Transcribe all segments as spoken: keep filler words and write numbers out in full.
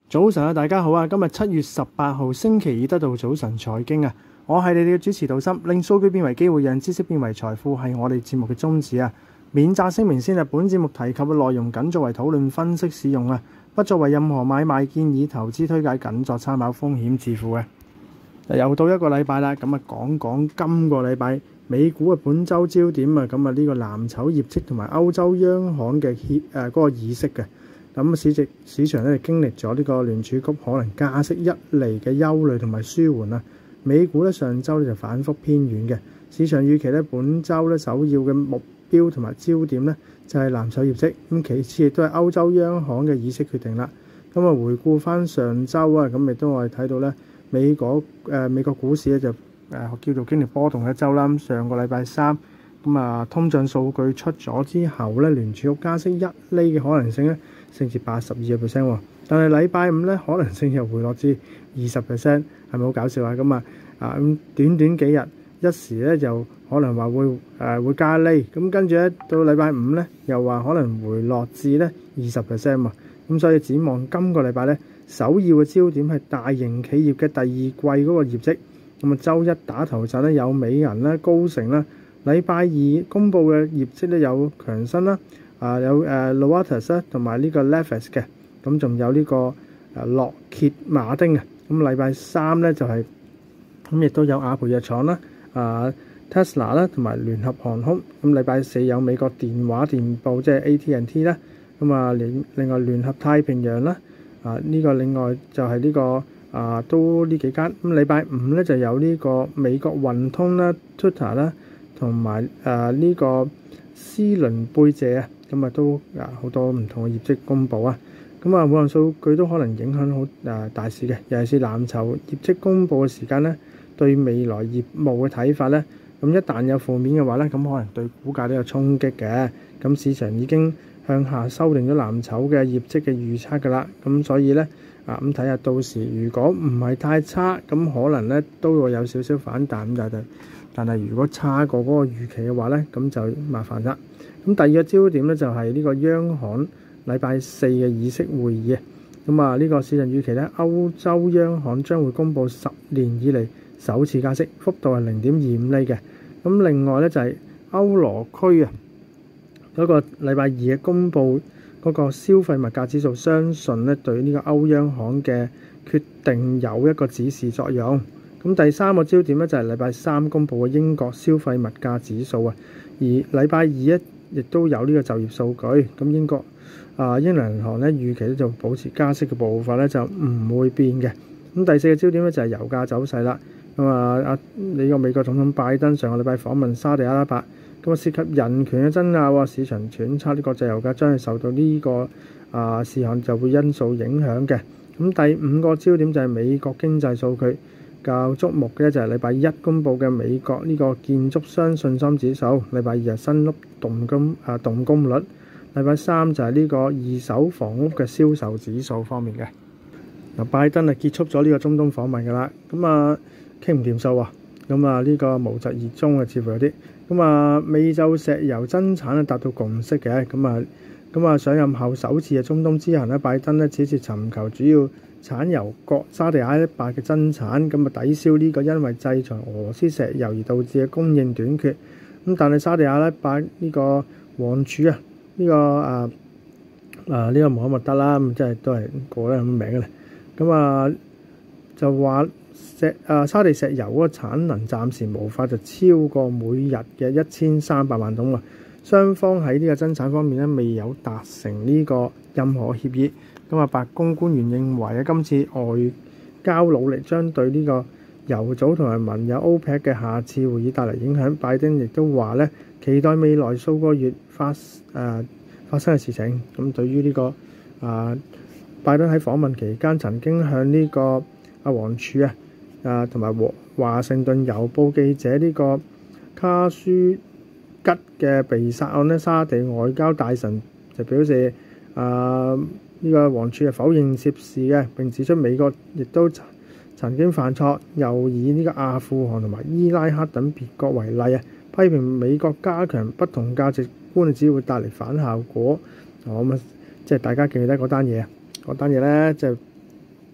早晨啊，大家好啊！今日七月十八號星期二，得到早晨財經啊！我係你哋嘅主持杜森，令數據變為機會，讓知識變為財富，係我哋節目嘅宗旨啊！免責聲明先啊，本節目提及嘅內容僅作為討論分析使用啊，不作為任何買賣建議、投資推介，僅作參考，風險自負嘅。又到一個禮拜啦，咁啊講講今個禮拜美股嘅本週焦點啊，咁啊呢個藍籌業績同埋歐洲央行嘅協誒嗰個議息嘅。咁市值市場咧經歷咗呢個聯儲局可能加息一厘嘅憂慮同埋舒緩啦。美股咧上週咧就反覆偏軟嘅，市場預期咧本週咧首要嘅目標同埋焦點咧就係藍籌業績，咁其次亦都係歐洲央行嘅議息決定啦。咁啊回顧翻上週啊，咁亦都我哋睇到咧美國誒、呃、美國股市咧就誒、呃、叫做經歷波動一週啦。咁上個禮拜三咁啊通脹數據出咗之後咧，聯儲局加息一厘嘅可能性咧升至八十二個 percent 喎，但係禮拜五咧可能性又回落至二十 percent， 係咪好搞笑啊？咁啊啊咁短短幾日一時咧就可能話會誒、呃、會加厘，咁跟住咧到禮拜五咧又話可能回落至咧二十 percent 喎，咁所以展望今個禮拜咧首要嘅焦點係大型企業嘅第二季嗰個業績，咁啊週一打頭陣咧有美銀啦、高盛啦，禮拜二公佈嘅業績咧有強生啦。啊有誒 Novartis 啦，同埋呢個 Netflix 嘅，咁仲有呢個誒洛歇馬丁啊，咁禮拜三咧就係咁亦都有阿培藥廠啦、啊 Tesla 啦，同埋聯合航空，咁禮拜四有美國電話電報即係 A T and T 啦，咁啊另另外聯合太平洋啦，啊呢個另外就係呢個啊都呢幾間，咁禮拜五咧就有呢個美國運通啦、Twitter 啦，同埋誒呢個斯倫貝謝啊。咁啊都啊好多唔同嘅業績公佈啊，咁啊每項數據都可能影響好誒大市嘅，尤其是藍籌業績公佈嘅時間咧，對未來業務嘅睇法咧，咁一旦有負面嘅話咧，咁可能對股價都有衝擊嘅。咁市場已經向下修訂咗藍籌嘅業績嘅預測㗎啦，咁所以咧啊咁睇下到時如果唔係太差，咁可能咧都會有少少反彈咁就係，但係如果差過嗰個預期嘅話咧，咁就麻煩啦。咁第二個焦點咧就係呢個央行禮拜四嘅議息會議啊，咁啊呢個市場預期咧歐洲央行將會公佈十年以嚟首次加息，幅度係零點二五厘嘅。咁另外咧就係歐羅區啊嗰個禮拜二嘅公佈嗰個消費物價指數，相信咧對呢個歐央行嘅決定有一個指示作用。咁第三個焦點咧就係禮拜三公佈嘅英國消費物價指數啊，而禮拜二咧亦都有呢個就業數據，咁英國啊英倫銀行咧預期咧就保持加息嘅步伐咧就唔會變嘅。咁第四個焦點咧就係油價走勢啦。咁啊啊呢個美國總統拜登上個禮拜訪問沙地阿拉伯，咁啊涉及人權嘅爭拗，市場揣測呢國際油價將係受到呢個啊事項就會因素影響嘅。咁第五個焦點就係美國經濟數據。較矚目嘅就係禮拜一公佈嘅美國呢個建築商信心指數，禮拜二係新屋動工啊動工率，禮拜三就係呢個二手房屋嘅銷售指數方面嘅。嗱，拜登啊結束咗呢個中東訪問㗎啦，咁啊傾唔掂數啊，咁啊呢個無疾而終啊，似乎有啲咁啊美洲石油增產啊達到共識嘅，咁啊咁啊上任後首次嘅中東之行咧，拜登咧此次尋求主要產油國沙地阿拉伯嘅增產，咁啊抵消呢個因為制裁俄羅斯石油而導致嘅供應短缺。咁但係沙地阿拉伯呢個王儲啊，呢、這個啊啊呢、這個穆罕默德啦，咁即係都係個咧咁名嘅咧。咁啊就話石啊沙地石油嗰個產能暫時無法就超過每日嘅一千三百萬桶啊。雙方喺呢個增產方面咧未有達成呢個任何協議。咁啊，白宮官員認為啊，今次外交努力將對呢個油組同埋盟友 OPEC 嘅下次會議帶嚟影響。拜登亦都話咧，期待未來數個月發誒、呃、發生嘅事情。咁對於呢、這個啊、呃，拜登喺訪問期間曾經向呢、這個阿王儲啊啊同埋華華盛頓郵報記者呢個卡舒吉嘅被殺案咧，沙地外交大臣就表示啊。呃呢個王儲係否認涉事嘅，並指出美國亦都曾經犯錯，又以呢個阿富汗同埋伊拉克等別國為例啊，批評美國加強不同價值觀只會帶嚟反效果。咁啊，即係大家記得嗰單嘢，嗰單嘢咧就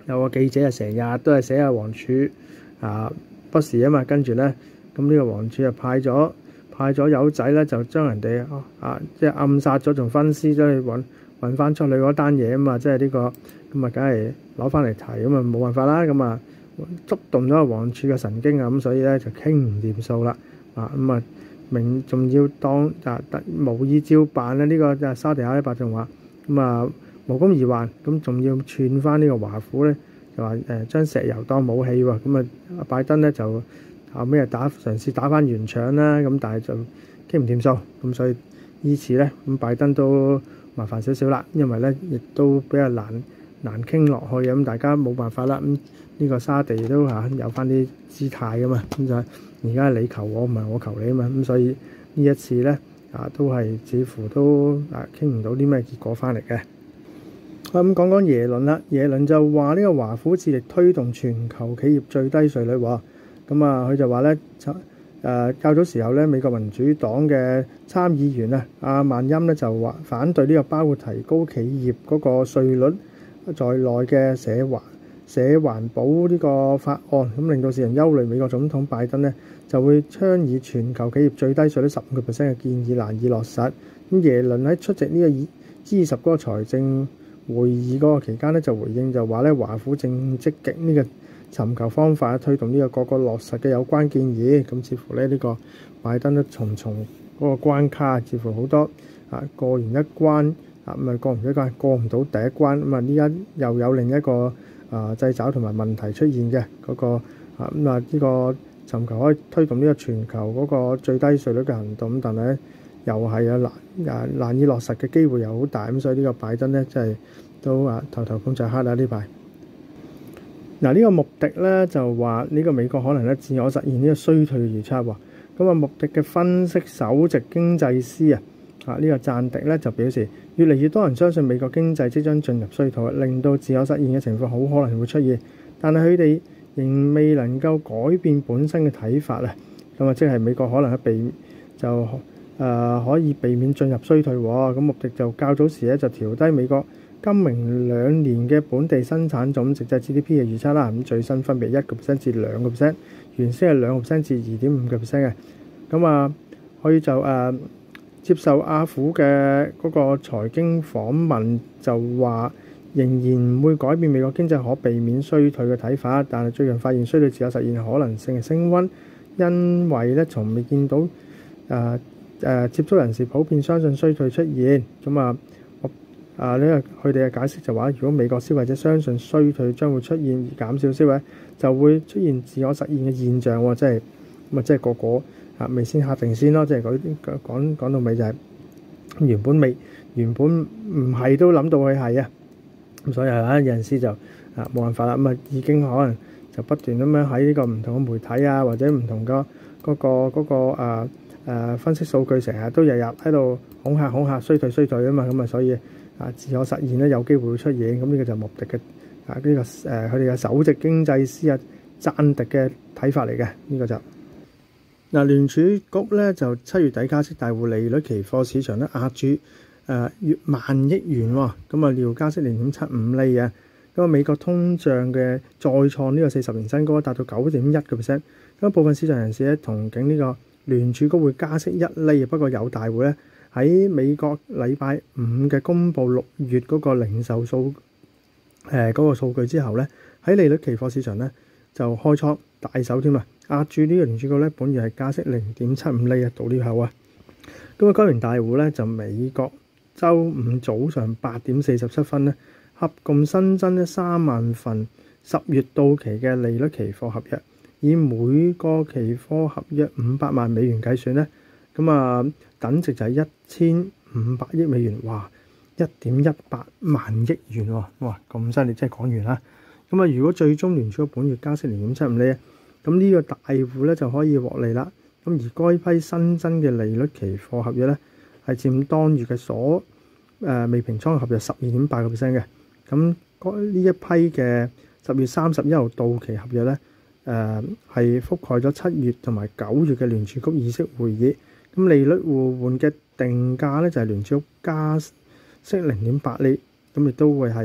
有個記者啊，成日都係寫下王儲啊不是啊嘛，跟住咧，咁呢個王儲啊派咗派咗友仔咧，就將人哋啊即係暗殺咗，仲分屍咗去揾揾翻出去嗰單嘢啊嘛，即係呢個咁啊，梗係攞翻嚟提咁啊，冇辦法啦，咁啊觸動咗個王儲嘅神經啊，咁所以咧就傾唔掂數啦啊，咁啊明仲要當啊無意照辦咧，呢個就沙地阿拉伯仲話咁啊無功而還，咁仲要串翻呢個華府咧。就話誒將石油當武器喎，咁啊拜登咧就後尾啊打嘗試打翻圓場啦，咁但係就傾唔掂數，咁所以依次咧咁拜登都麻煩少少啦，因為咧亦都比較難難傾落去，咁大家冇辦法啦，咁呢個沙地都嚇有翻啲姿態噶嘛，咁就而家你求我唔係我求你啊嘛，咁所以呢一次咧啊都係似乎都啊傾唔到啲咩結果翻嚟嘅。咁講講耶倫啦，耶倫就話呢個華府致力推動全球企業最低稅率喎。咁啊，佢就話咧，誒、呃、較早時候咧，美國民主黨嘅參議員啊，阿曼欽咧就話反對呢個包括提高企業嗰個稅率在內嘅社環社環保呢個法案，咁令到市人憂慮美國總統拜登咧就會倡議全球企業最低稅率十五個 percent 嘅建議難以落實。咁耶倫喺出席呢個 G 二十嗰個財政會議嗰個期間咧，就回應就話咧，華府正積極呢個尋求方法推動呢個各個落實嘅有關建議。咁似乎咧呢個拜登都重重嗰個關卡，似乎好多啊過完一關啊咁啊過唔到一關，過唔到第一關咁啊，呢家又有另一個啊掣肘同埋問題出現嘅嗰個啊咁啊呢個尋求可以推動呢個全球嗰個最低稅率嘅行動，但係咧又係有難啊難以落實嘅機會又好大，咁所以呢個拜登咧真係都啊頭頭碰著黑啦呢排。嗱呢個穆迪咧就話呢個美國可能咧自我實現呢個衰退嘅預測喎。咁啊穆迪嘅分析首席經濟師啊啊呢個贊迪咧就表示，越嚟越多人相信美國經濟即將進入衰退，令到自我實現嘅情況好可能會出現，但係佢哋仍未能夠改變本身嘅睇法啊。咁啊即係美國可能係避就誒、呃、可以避免進入衰退喎。咁穆迪就較早時咧就調低美國今明兩年嘅本地生產總值即係 G D P 嘅預測啦。咁最新分別一個 percent 至兩個 percent， 原先係兩個 percent 至二點五個 percent 嘅。咁啊，可以就誒、呃、接受阿虎嘅嗰個財經訪問，就話仍然唔會改變美國經濟可避免衰退嘅睇法，但係最近發現衰退自有實現可能性係升溫，因為咧從未見到誒誒、呃呃、接觸人士普遍相信衰退出現。咁啊〜啊！呢個佢哋嘅解釋就話，如果美國消費者相信衰退將會出現而減少消費，就會出現自我實現嘅現象喎。即係咁啊，即係個個啊未先嚇定先咯。即係佢講講到尾就係原本未原本唔係都諗到佢係啊。咁所以啊，有陣時就啊冇辦法啦。咁啊已經可能就不斷咁樣喺呢個唔同嘅媒體啊，或者唔同嘅嗰個嗰個啊誒分析數據，成日都日日喺度恐嚇恐嚇衰退衰退啊嘛。咁啊，所以啊，自我實現咧有機會會出現，咁呢個就係穆迪嘅啊呢、這個誒佢哋嘅首席經濟師啊贊迪嘅睇法嚟嘅，呢、這個就嗱聯儲局咧就七月底加息，大戶利率期貨市場咧壓住誒月萬億元喎，咁啊料加息零點七五厘啊，咁啊美國通脹嘅再創呢個四十年新高，達到九點一個 percent，咁部分市場人士咧同情呢個聯儲局會加息一厘，不過有大戶咧。喺美國禮拜五嘅公佈六月嗰個零售數誒嗰個數據之後咧，喺利率期貨市場咧就開倉大手添啊，壓住呢個聯儲局咧，本月係加息零點七五厘啊，到呢口啊。咁啊，該名大戶咧就美國週五早上八點四十七分咧，合共新增咧三萬份十月到期嘅利率期貨合約，以每個期貨合約五百萬美元計算咧。咁啊，等值就係一千五百億美元，哇！一點一八萬億元喎，哇！咁犀利，即係講完啦。咁啊，如果最終聯儲局本月加息零點七五厘，咁呢個大戶咧就可以獲利啦。咁而該批新增嘅利率期貨合約咧，係佔當月嘅所誒、呃、未平倉合約十二點八個 percent 嘅。咁呢一批嘅十月三十一號到期合約咧，誒、呃、係覆蓋咗七月同埋九月嘅聯儲局議息會議。咁利率互換嘅定價咧就係聯儲局加息零點八厘，咁亦都會係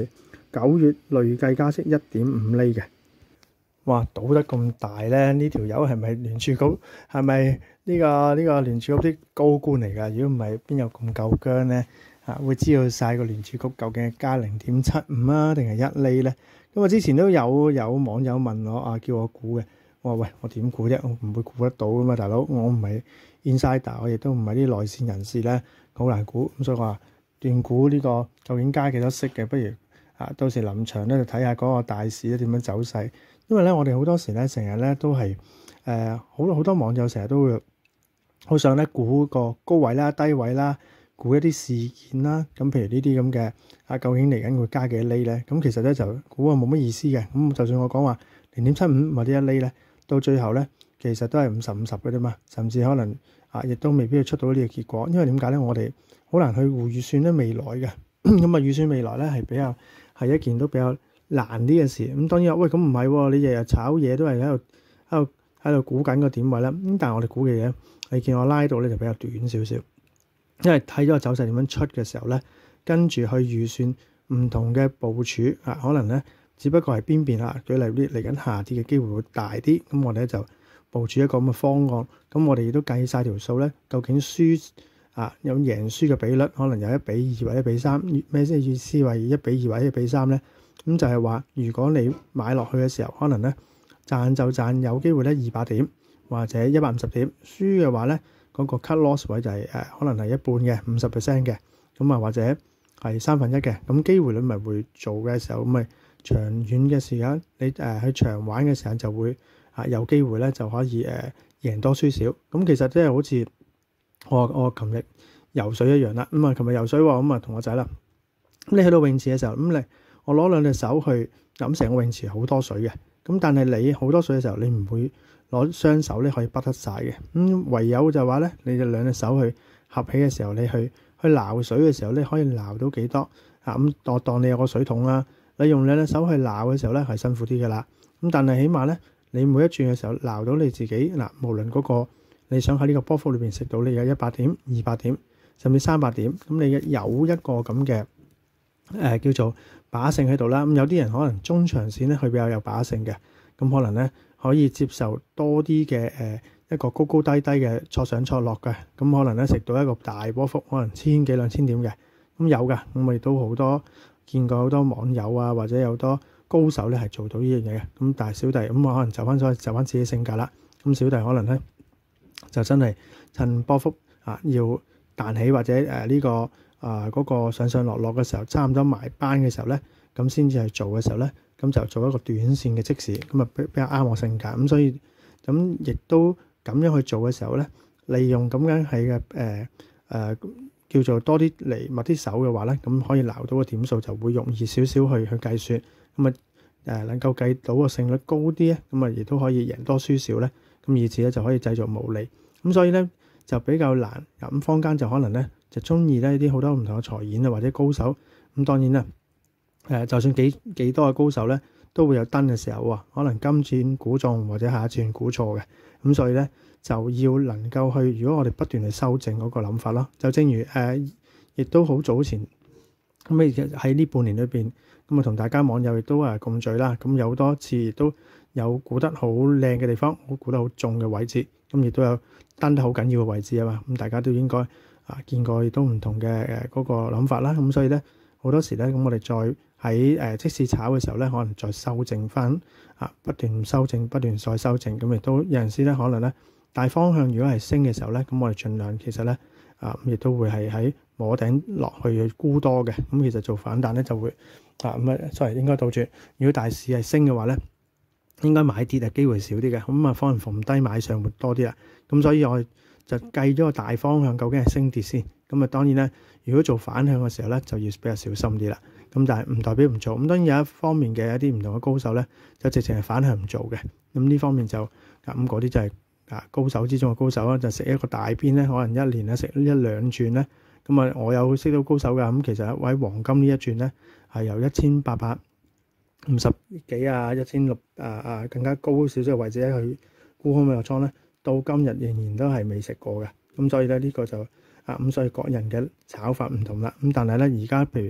九月累計加息一點五厘嘅。哇，賭得咁大咧？呢條友係咪聯儲局？係咪呢個呢個聯儲局啲高官嚟㗎？如果唔係，邊有咁夠薑咧？啊，會知道晒個聯儲局究竟係加零點七五啊，定係一厘咧？咁啊，之前都有有網友問我啊，叫我估嘅。我話喂，我點估啫？我唔會估得到㗎嘛，大佬。我唔係 insider，我亦都唔係啲內線人士咧，好難估。咁所以話斷估呢個究竟加幾多息嘅，不如啊，到時臨場咧就睇下嗰個大市咧點樣走勢。因為咧，我哋好多時咧，成日咧都係誒好多好多網友成日都會好想咧估個高位啦、低位啦，估一啲事件啦。咁譬如呢啲咁嘅啊，究竟嚟緊會加幾多厘咧？咁其實咧就估啊冇乜意思嘅。咁就算我講話零點七五或者一厘咧，到最後咧其實都係五十五十嘅啫嘛，甚至可能啊亦都未必出到呢個結果。因為點解咧？我哋好難去預算咧未來嘅。咁啊預算未來咧係比較係一件都比較難啲嘅事。咁當然喂，咁唔係喎，你日日炒嘢都係喺度喺度喺度估緊個點位啦。咁但係我哋估嘅嘢，你見我拉到咧就比較短少少，因為睇咗個走勢點樣出嘅時候咧，跟住去預算唔同嘅部署啊，可能咧只不過係邊邊啊，舉例啲嚟緊下跌嘅機會會大啲。咁我哋咧就部署一個咁嘅方案。咁我哋亦都計晒條數咧，究竟輸啊有贏輸嘅比率，可能有一比二或者一比三。咩即係意思話一比二或者一比三咧？咁就係話，如果你買落去嘅時候，可能咧賺就賺有機會咧二百點或者一百五十點，輸嘅話咧嗰、那個 cut loss 位就係、是、誒、呃、可能係一半嘅五十 percent 嘅，咁啊或者係三分一嘅，咁機會率咪會做嘅時候，咁咪長遠嘅時間你誒去、呃、長玩嘅時間就會啊有機會咧就可以誒、呃、贏多輸少。咁其實即係好似我我琴日游水一樣啦。咁啊琴日游水喎，咁啊同我仔啦，咁你去到泳池嘅時候，咁你我攞兩隻手去飲成個泳池好多水嘅，咁但係你好多水嘅時候，你唔會攞雙手咧可以滗得晒嘅，咁唯有就話咧，你就兩隻手去合起嘅時候，你去去撈水嘅時候咧，可以撈到幾多啊？咁當當你有個水桶啦，你用兩隻手去撈嘅時候咧，係辛苦啲噶啦。咁但係起碼咧，你每一轉嘅時候撈到你自己嗱，無論嗰個你想喺呢個波幅裏邊食到你有一百點、二百點，甚至三百點，咁你有一個咁嘅誒叫做把勝喺度啦。咁有啲人可能中長線咧，佢比較有把勝嘅，咁可能咧可以接受多啲嘅誒一個高高低低嘅挫上挫落嘅，咁可能咧食到一個大波幅，可能千幾兩千點嘅，咁有噶。咁我亦都好多見過好多網友啊，或者有好多高手咧係做到呢樣嘢嘅。咁但係小弟咁我可能就翻所以就翻自己性格啦。咁小弟可能咧就真係趁波幅啊要彈起或者誒呢、呃這個啊嗰、呃那個上上落落嘅時候，差唔多埋班嘅時候咧，咁先至係做嘅時候咧，咁就做一個短線嘅即時，咁啊比比較啱我性格。咁所以咁亦都咁樣去做嘅時候咧，利用咁樣係嘅誒誒叫做多啲嚟密啲手嘅話咧，咁可以撈到個點數就會容易少少去去計算，咁啊誒能夠計到個勝率高啲咧，咁啊亦都可以贏多輸少咧，咁以此咧就可以製造毛利。咁所以咧就比較難。咁坊間就可能咧就中意咧啲好多唔同嘅財演啊或者高手。咁當然啦，誒、呃、就算幾幾多嘅高手咧，都會有登嘅時候啊。可能今轉估中或者下一轉估錯嘅。咁所以咧就要能夠去，如果我哋不斷去修正嗰個諗法咯。就正如誒，亦、呃、都好早前咁誒喺呢半年裏邊，咁啊同大家網友亦都誒共聚啦。咁有好多次亦都有估得好靚嘅地方，好估得好重嘅位置，咁亦都有登得好緊要嘅位置啊嘛。咁大家都應該啊見過亦都唔同嘅誒嗰個諗法啦。咁所以咧好多時咧，咁我哋再喺誒、呃、即使炒嘅時候咧，可能再修正翻啊，不斷修正，不斷再修正。咁亦都有陣時咧，可能咧大方向如果係升嘅時候咧，咁我哋盡量其實咧啊，亦都會係喺摸頂落去去沽多嘅。咁其實做反彈咧就會啊咁啊，sorry 應該倒轉。如果大市係升嘅話咧，應該買跌嘅機會少啲嘅。咁啊，可能逢低買上會多啲啦。咁所以我就計咗個大方向究竟係升跌先。咁啊，當然咧，如果做反向嘅時候咧，就要比較小心啲啦。咁但係唔代表唔做。咁當然有一方面嘅一啲唔同嘅高手咧，就直情係反向唔做嘅。咁呢方面就咁嗰啲就係啊高手之中嘅高手啦，就食一個大邊咧，可能一年咧食一兩轉咧。咁啊，我有識到高手㗎。咁其實喺黃金呢一轉咧，係由一千八百五十幾啊，一千六啊啊更加高少少嘅位置咧去沽空嘅倉咧，到今日仍然都係未食過嘅。咁所以咧呢個就啊咁，所以各人嘅炒法唔同啦。咁但係咧而家譬如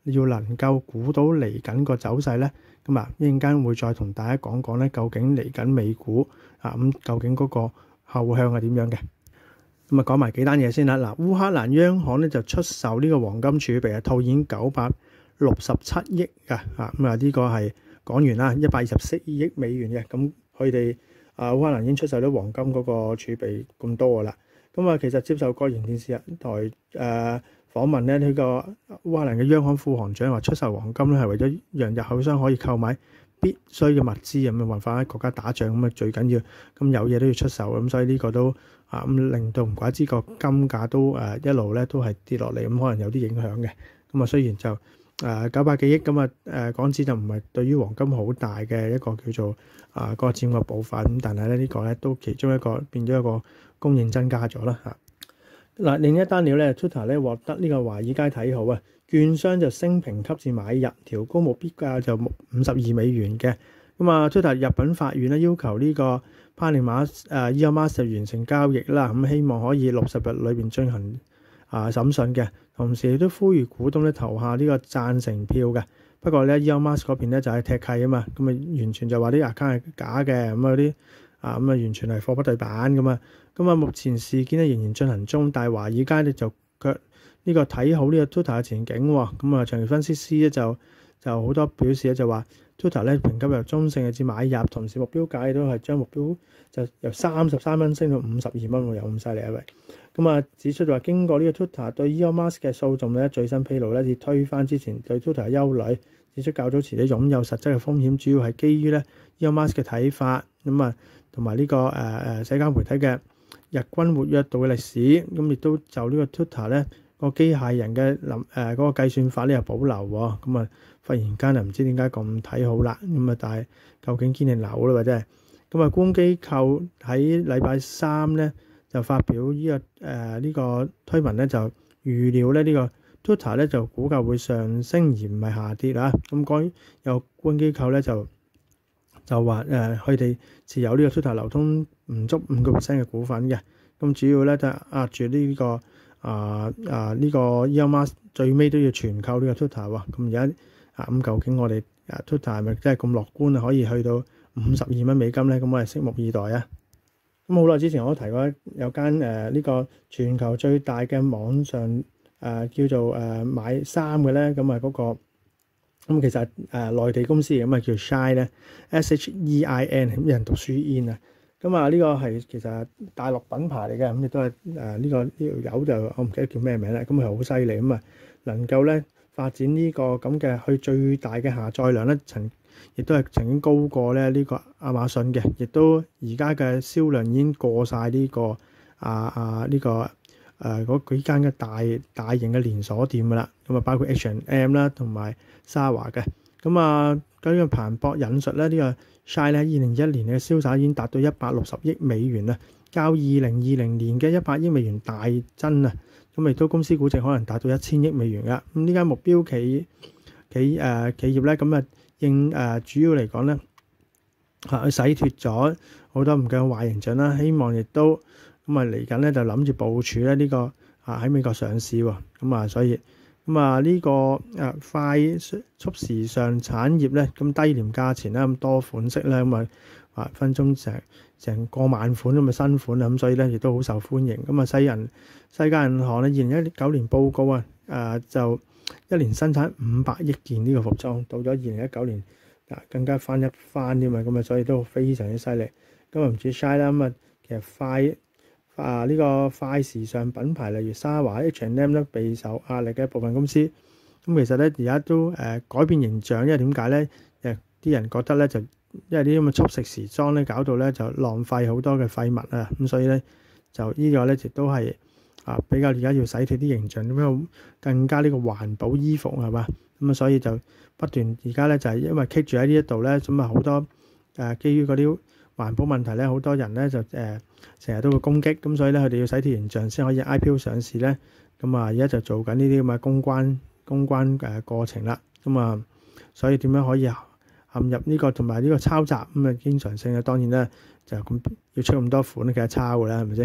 要能夠估到嚟緊個走勢咧，咁啊一陣間會再同大家講講咧，究竟嚟緊美股啊咁究竟嗰個後向係點樣嘅？咁啊講埋幾單嘢先啦。嗱，烏克蘭央行咧就出售呢個黃金儲備啊，套現九百六十七億㗎啊，咁啊呢個係港元啦，一百二十四億美元嘅。咁佢哋啊烏克蘭已經出售咗黃金嗰個儲備咁多噶啦。咁啊其實接受國營電視台誒、呃、訪問咧，呢、這個烏克蘭嘅央行副行長話出售黃金咧係為咗讓入口商可以購買必須嘅物資，咁冇辦法喺國家打仗，咁啊最緊要咁有嘢都要出售，咁所以呢個都啊咁令到唔怪之個金價都誒一路咧都係跌落嚟，咁可能有啲影響嘅。咁啊雖然就誒九百幾億咁啊誒港紙就唔係對於黃金好大嘅一個叫做啊嗰個佔嘅部分，咁但係咧呢個咧都其中一個變咗一個供應增加咗啦嚇。嗱，另一單料咧 Twitter 咧獲得呢個華爾街睇好啊，券商就升評級至買入，調高目標價就五十二美元嘅。咁啊 Twitter 入稟法院咧要求呢個帕尼馬誒 Elon Musk 完成交易啦，咁希望可以六十日裏邊進行啊審訊嘅，同時亦都呼籲股東咧投下呢個贊成票嘅。不過咧 Elon Musk 嗰邊咧就係踢契啊嘛，咁啊完全就話啲 account 係假嘅，咁啊啲啊咁啊完全係貨不對版咁啊。咁啊目前事件咧仍然進行中，但係華爾街咧就腳呢個睇好呢個 Twitter 嘅前景喎。咁啊長期分析師咧就就好多表示咧就話 Twitter 咧評級由中性嘅至買入，同時目標價都係將目標就由三十三蚊升到五十二蚊喎，有咁犀利啊喂！咁啊指出就話經過呢個 Twitter 對 Elon Musk 嘅訴訟咧，最新披露咧，以推翻之前對 Twitter 嘅憂慮，指出較早前咧擁有實質嘅風險，主要係基於咧 Elon Musk 嘅睇法，咁啊同埋呢個誒誒社交媒體嘅日均活躍度嘅歷史，咁亦都就呢個 Twitter 咧個機械人嘅諗誒嗰個計算法咧有保留喎，咁啊忽然間啊唔知點解咁睇好啦，咁啊但係究竟堅定流啦或者係咁啊？官機構喺禮拜三咧就發表呢、這個誒呢、呃這個推文咧，就預料咧呢、這個 Twitter 咧就股價會上升而唔係下跌啊。咁該有官機構咧就就話誒佢哋持有呢個 Twitter 流通唔足五個 percent 嘅股份嘅，咁主要咧就壓住呢、這個啊啊呢個 Elon Musk 最尾都要全購呢個 Twitter 喎。咁而家啊咁究竟我哋啊 Twitter 係咪真係咁樂觀啊？可以去到五十二蚊美金咧？咁我哋拭目以待啊！咁好耐之前我都提過有間誒呢個全球最大嘅網上誒、呃、叫做誒、呃、買衫嘅咧，咁啊嗰個咁其實誒、呃、內地公司咁啊叫 Shein 咧 ，S H E I N 咁人讀書 in 啊，咁啊呢個係其實大陸品牌嚟嘅，咁亦都係誒呢個呢條友就我唔記得叫咩名啦，咁佢好犀利咁啊，能夠咧發展呢個咁嘅去最大嘅下載量咧，曾亦都係曾經高過咧呢個亞馬遜嘅，亦都而家嘅銷量已經過晒呢、這個啊啊呢、這個誒嗰幾間嘅大大型嘅連鎖店噶啦，咁啊包括 H and M 啦同埋 Zara 嘅，咁啊根據彭博引述咧呢、這個 Shein 咧二零二一年嘅銷售已經達到一百六十億美元啦，較二零二零年嘅一百億美元大增啊，咁亦都公司估值可能達到一千億美元噶，咁呢間目標企企誒、呃、企業咧咁啊。應誒、呃、主要嚟講咧嚇，佢洗脫咗好多唔嘅壞形象啦，希望亦都咁啊嚟緊咧就諗住部署咧呢個啊喺美國上市喎，咁啊所以咁啊呢個誒快速時尚產業咧咁低廉價錢啦，咁多款式咧咁啊啊分鐘成成過萬款咁嘅新款啊，咁所以咧亦都好受歡迎。咁啊世人世界銀行咧二零一九年報告啊誒、呃、就一年生產五百億件呢個服裝，到咗二零一九年啊更加翻一番添嘛，咁啊所以都非常之犀利。咁啊唔止 Shein 啦，咁啊其實快啊呢、這個快時尚品牌例如 Zara、H and M 咧備受壓力嘅部分公司，咁其實咧而家都誒、呃、改變形象，因為點解咧？誒啲人覺得咧就因為啲咁嘅速食時裝咧搞到咧就浪費好多嘅廢物啊，咁所以咧就個呢個咧亦都係。啊，比較而家要洗脫啲形象，咁樣更加呢個環保衣服係嘛，咁啊所以就不斷而家咧就係、是、因為棘住喺呢一度咧，咁啊好多誒、呃、基於嗰啲環保問題咧，好多人咧就誒成日都會攻擊，咁所以咧佢哋要洗脫形象先可以 I P O 上市咧，咁啊而家就做緊呢啲咁嘅公關公關誒、呃、過程啦，咁啊所以點樣可以陷入呢、這個同埋呢個抄襲咁啊經常性嘅，當然咧就咁要出咁多款，其實抄㗎啦，係咪先？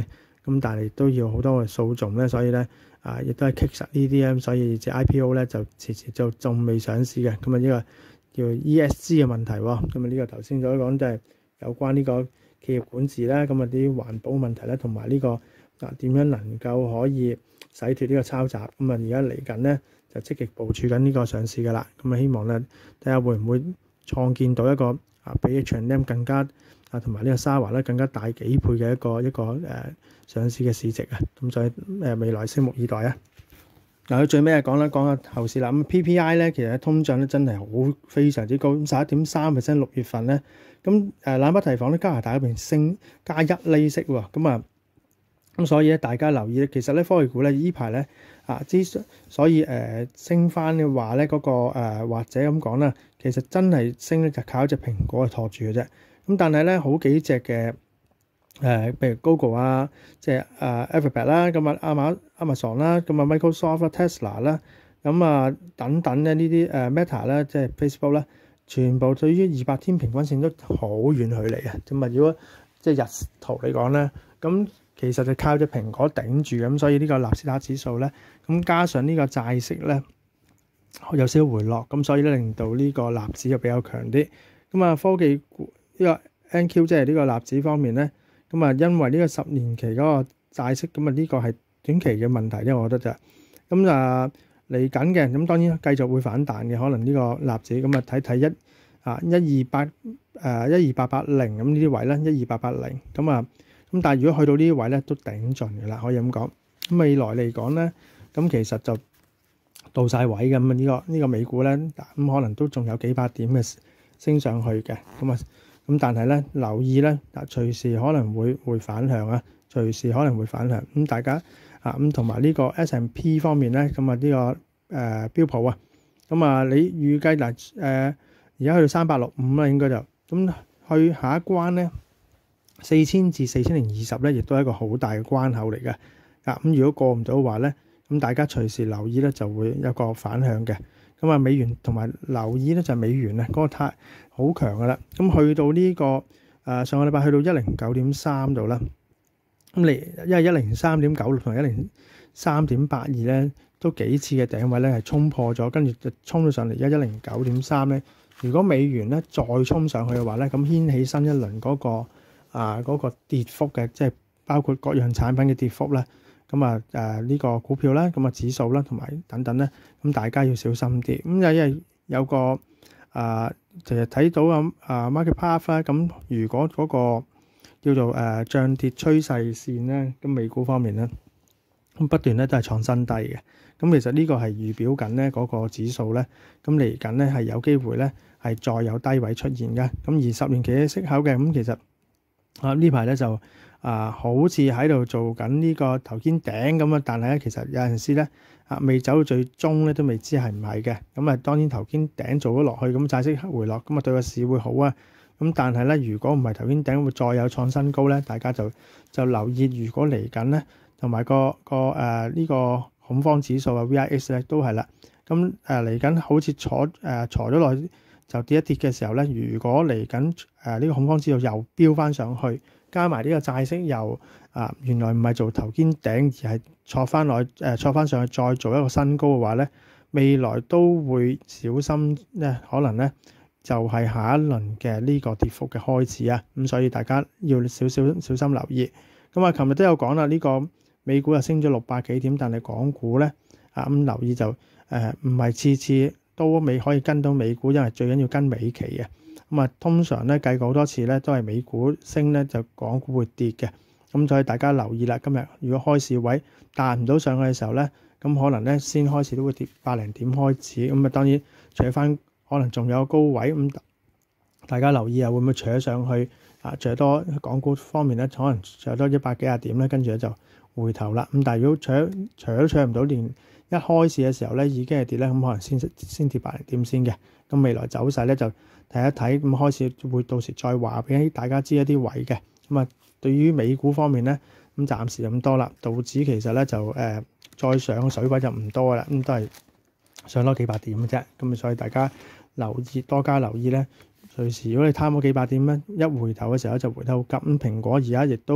咁但係亦都要好多嘅訴訟咧，所以咧啊亦都係棘實呢啲咧，所以隻 I P O 咧就遲遲就仲未上市嘅。咁啊呢個叫 E S G 嘅問題喎，咁啊呢個頭先所講就係有關呢個企業管治啦，咁啊啲環保問題咧，同埋呢個啊點樣能夠可以洗脫呢個抄襲，咁啊而家嚟緊咧就積極部署緊呢個上市㗎啦，咁啊希望咧睇下會唔會創建到一個啊比 H and M 更加啊同埋呢個沙華咧更加大幾倍嘅一個一個誒、呃、上市嘅市值啊，咁所以誒未來拭目以待啊！嗱，佢最尾係講啦，講下後市啦。咁 P P I 咧，其實通脹咧真係好非常之高，咁十一點三 percent 六月份咧，咁誒冷不提防咧，加拿大嗰邊升加一厘息喎，咁啊，咁所以咧大家留意咧，其實咧科技股咧依排咧啊之所以誒、呃、升翻嘅話咧，嗰、那個、呃、或者咁講啦，其實真係升咧就靠一隻蘋果去托住嘅啫。咁但係咧好幾隻嘅。誒，譬、呃、如 Google 啊，即係誒 Alphabet 啦，咁啊亞馬 Amazon 啦，咁啊 Microsoft、Tesla 啦，咁啊等等咧呢啲誒 Meta 啦，即係 Facebook 啦，全部對於二百天平均線都好遠距離嘅。咁啊，如果即係日圖嚟講咧，咁其實就靠隻蘋果頂住，咁所以呢個納斯達克指數咧，咁加上呢個債息咧有少少回落，咁所以咧令到呢個納指就比較強啲。咁啊科技股呢個 N Q 即係呢個納指方面咧。咁啊，因為呢個十年期嗰個債息，咁啊呢個係短期嘅問題咧，我覺得就咁啊嚟緊嘅，咁當然繼續會反彈嘅，可能呢個納指咁啊睇睇一啊一二八誒一二八八零咁呢啲位咧，一二八八零咁啊，咁但係如果去到呢啲位咧都頂盡嘅啦，可以咁講。咁未來嚟講咧，咁其實就到晒位嘅，咁啊呢個呢個美股咧，咁可能都仲有幾百點嘅升上去嘅，咁啊。咁但係咧，留意咧，嗱隨時可能會會反向啊，隨時可能會反向。咁大家啊，咁同埋呢個 S and P 方面咧，咁啊呢個誒、呃、標普啊，咁啊你預計嗱誒而家去到三百六五啦，應該就咁去下一關咧，四千至四千零二十咧，亦都係一個好大嘅關口嚟嘅。啊咁如果過唔到嘅話咧，咁大家隨時留意咧，就會有個反向嘅。咁啊，美元同埋留意咧就係美元咧，嗰個太好強噶啦。咁去到呢、這個誒、呃、上個禮拜去到一零九點三度啦。咁嚟因為一零三點九六同一零三點八二咧，都幾次嘅頂位咧係衝破咗，跟住就衝咗上嚟一一零九點三咧。如果美元咧再衝上去嘅話咧，咁掀起新一輪嗰、那個啊嗰、那個跌幅嘅，即係包括各樣產品嘅跌幅咧。咁啊誒呢個股票啦，咁啊指數啦，同埋等等咧，咁大家要小心啲。咁有因為有個啊，其實睇到咁啊 market path 啦。咁如果嗰個叫做誒漲跌趨勢線咧，咁美股方面咧，咁不斷咧都係創新低嘅。咁其實呢個係預表緊咧嗰個指數咧，咁嚟緊咧係有機會咧係再有低位出現嘅。咁而十年期嘅息口嘅，咁其實啊呢排咧就。啊，好似喺度做緊呢個頭肩頂咁啊，但係咧其實有陣時咧啊，未走到最終咧都未知係唔係嘅。咁啊，當然頭肩頂做咗落去，咁債息回落，咁啊對個市會好啊。咁但係咧，如果唔係頭肩頂會再有創新高咧，大家就就留意。如果嚟緊咧，同埋個個誒呢、呃這個恐慌指數啊 V I X 咧都係啦。咁誒嚟緊好似坐誒、呃、坐咗落去就跌一跌嘅時候咧，如果嚟緊誒呢個恐慌指數又飆翻上去。加埋呢個債息又啊，原來唔係做頭肩頂，而係挫翻落去誒，挫翻上去再做一個新高嘅話咧，未來都會小心咧，可能咧就係下一輪嘅呢個跌幅嘅開始啊。咁所以大家要少少小心留意。咁啊，琴日都有講啦，呢個美股又升咗六百幾點，但係港股咧啊咁留意就誒唔係次次都未可以跟到美股，因為最緊要跟美期嘅。咁啊，通常咧計過好多次咧，都係美股升咧，就港股會跌嘅。咁所以大家留意啦。今日如果開市位彈唔到上去嘅時候咧，咁可能咧先開始都會跌百零點開始。咁啊，當然除翻可能仲有高位，咁大家留意啊，會唔會除咗上去啊？除咗多港股方面咧，可能除咗多一百幾廿點咧，跟住咧就回頭啦。咁但係如果除咗除咗除唔到，連一開始嘅時候咧已經係跌咧，咁可能先先跌百零點先嘅。咁未來走勢咧就睇一睇，咁開始會到時再話俾大家知一啲位嘅。咁啊，對於美股方面咧，咁暫時咁多啦。道指其實咧就誒、呃、再上水位就唔多啦，咁都係上多幾百點嘅啫。咁所以大家留意多加留意咧，隨時如果你貪嗰幾百點咧，一回頭嘅時候就回得好急。咁蘋果而家亦都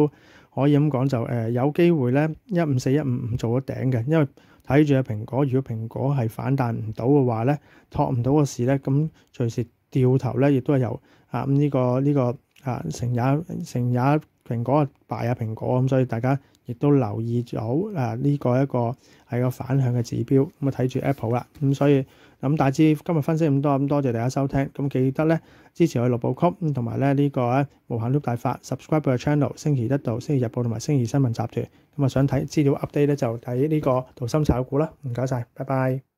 可以咁講就誒、呃、有機會咧一五四一五五做咗頂嘅，因為睇住嘅蘋果，如果蘋果係反彈唔到嘅話咧，托唔到個市咧，咁隨時掉頭咧，亦都係由啊咁呢、這個呢、這個啊成也成也蘋果敗也蘋果咁，所以大家亦都留意咗啊呢、這個一個係個反向嘅指標，咁啊睇住 Apple 啦，咁所以咁大致今日分析咁多，咁多謝大家收聽，咁記得咧支持我哋六部曲，咁同埋咧呢、這個咧無限 loop 大法 subscribe 我嘅 channel， 星期一到星期日報同埋星期新聞集團，咁啊想睇資料 update 咧就睇呢個淘心炒股啦，唔該晒，拜拜。